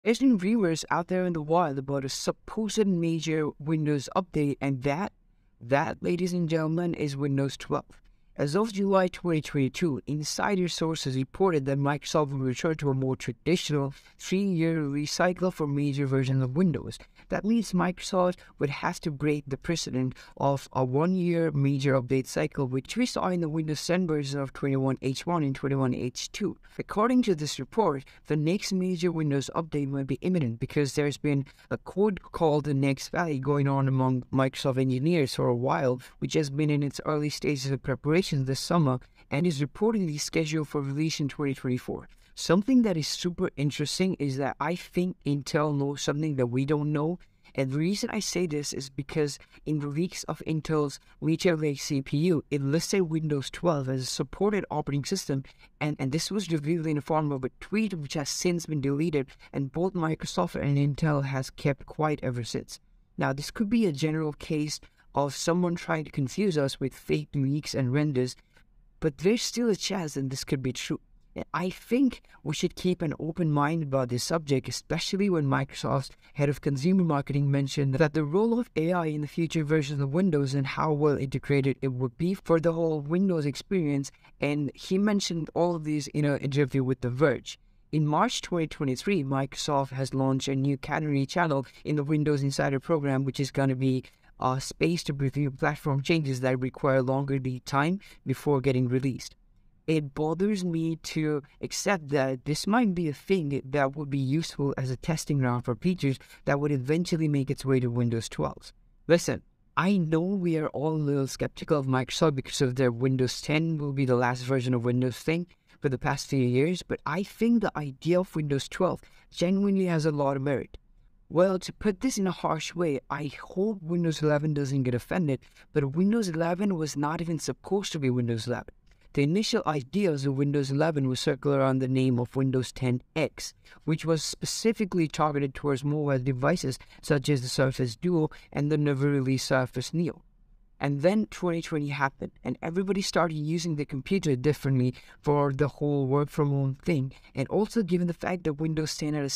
There's been rumors out there in the wild about a supposed major Windows update, and that, ladies and gentlemen, is Windows 12. As of July 2022, insider sources reported that Microsoft will return to a more traditional 3-year release cycle for major versions of Windows. That means Microsoft would have to break the precedent of a 1-year major update cycle, which we saw in the Windows 10 version of 21H1 and 21H2. According to this report, the next major Windows update might be imminent because there's been a code called the Next Valley going on among Microsoft engineers for a while, which has been in its early stages of preparation this summer and is reportedly scheduled for release in 2024. Something that is super interesting is that I think Intel knows something that we don't know. And the reason I say this is because in the leaks of Intel's Meteor Lake CPU, it listed Windows 12 as a supported operating system, and this was revealed in the form of a tweet which has since been deleted, and both Microsoft and Intel has kept quiet ever since. Now, this could be a general case of someone trying to confuse us with fake leaks and renders, but there's still a chance that this could be true. I think we should keep an open mind about this subject, especially when Microsoft's head of consumer marketing mentioned that the role of AI in the future versions of Windows and how well integrated it would be for the whole Windows experience, and he mentioned all of these in an interview with The Verge. In March 2023, Microsoft has launched a new category channel in the Windows Insider program, which is going to be a space to preview platform changes that require longer lead time before getting released. It bothers me to accept that this might be a thing that would be useful as a testing ground for features that would eventually make its way to Windows 12. Listen, I know we are all a little skeptical of Microsoft because of their Windows 10 will be the last version of Windows thing for the past few years, but I think the idea of Windows 12 genuinely has a lot of merit. Well, to put this in a harsh way, I hope Windows 11 doesn't get offended, but Windows 11 was not even supposed to be Windows 11. The initial ideas of Windows 11 were circled around the name of Windows 10X, which was specifically targeted towards mobile devices such as the Surface Duo and the never-released Surface Neo. And then 2020 happened, and everybody started using the computer differently for the whole work-from-home thing. And also, given the fact that Windows 10 had a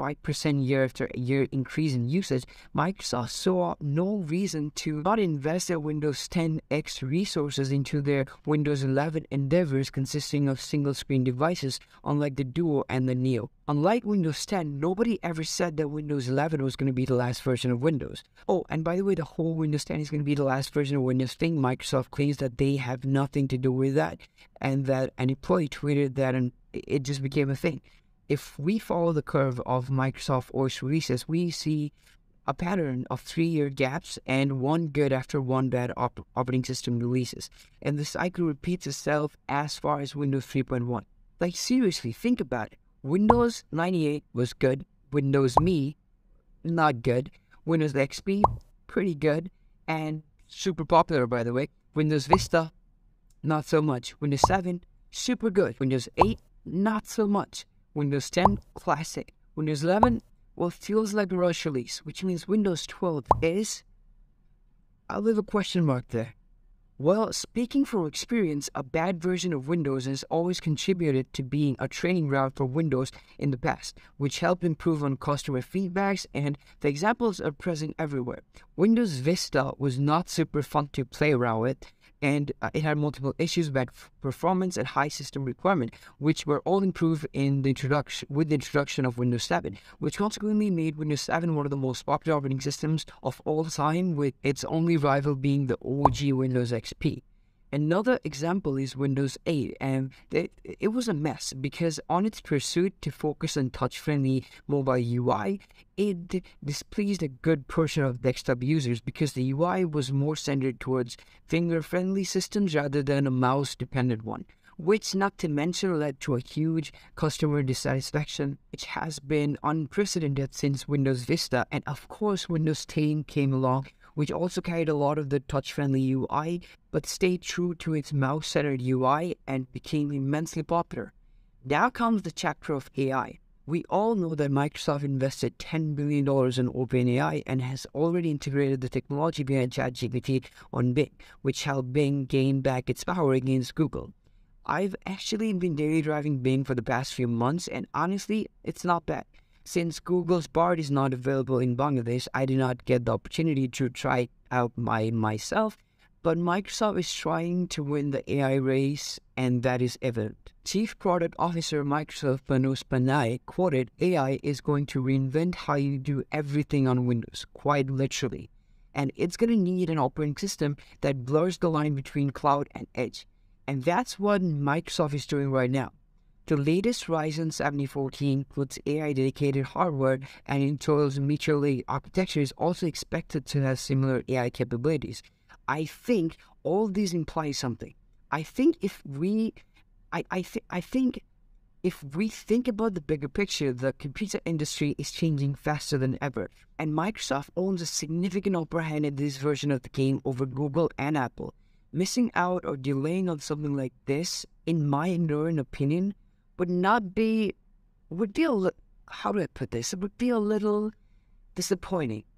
75% year-after-year increase in usage, Microsoft saw no reason to not invest their Windows 10X resources into their Windows 11 endeavors consisting of single-screen devices, unlike the Duo and the Neo. Unlike Windows 10, nobody ever said that Windows 11 was going to be the last version of Windows. Oh, and by the way, the whole Windows 10 is going to be the last version of Windows thing. Microsoft claims that they have nothing to do with that, and that an employee tweeted that and it just became a thing. If we follow the curve of Microsoft OS releases, we see a pattern of 3-year gaps and one good after one bad operating system releases. And the cycle repeats itself as far as Windows 3.1. Like, seriously, think about it. Windows 98 was good. Windows Me, not good. Windows XP, pretty good. And super popular, by the way. Windows Vista, not so much. Windows 7, super good. Windows 8, not so much. Windows 10, classic. Windows 11, well, feels like a rush release, which means Windows 12 is... I'll leave a question mark there. Well, speaking from experience, a bad version of Windows has always contributed to being a training ground for Windows in the past, which helped improve on customer feedbacks, and the examples are present everywhere. Windows Vista was not super fun to play around with, and it had multiple issues about performance and high system requirement, which were all improved with the introduction of Windows 7, which consequently made Windows 7 one of the most popular operating systems of all time, with its only rival being the OG Windows XP. Another example is Windows 8, and it was a mess because on its pursuit to focus on touch-friendly mobile UI, it displeased a good portion of desktop users because the UI was more centered towards finger-friendly systems rather than a mouse-dependent one, which not to mention led to a huge customer dissatisfaction, which has been unprecedented since Windows Vista, and of course Windows 10 came along, which also carried a lot of the touch-friendly UI, but stayed true to its mouse-centered UI and became immensely popular. Now comes the chapter of AI. We all know that Microsoft invested $10 billion in OpenAI and has already integrated the technology behind ChatGPT on Bing, which helped Bing gain back its power against Google. I've actually been daily driving Bing for the past few months, and honestly, it's not bad. Since Google's Bard is not available in Bangladesh, I did not get the opportunity to try it out myself, but Microsoft is trying to win the AI race, and that is evident. Chief Product Officer Microsoft Manoj Pandey quoted, "AI is going to reinvent how you do everything on Windows, quite literally. And it's going to need an operating system that blurs the line between cloud and edge." And that's what Microsoft is doing right now. The latest Ryzen 7014 includes AI-dedicated hardware, and Intel's Meteor Lake architecture is also expected to have similar AI capabilities. I think all these imply something. I think if we think about the bigger picture, the computer industry is changing faster than ever, and Microsoft owns a significant upper hand in this version of the game over Google and Apple. Missing out or delaying on something like this, in my ignorant opinion, would be a little disappointing.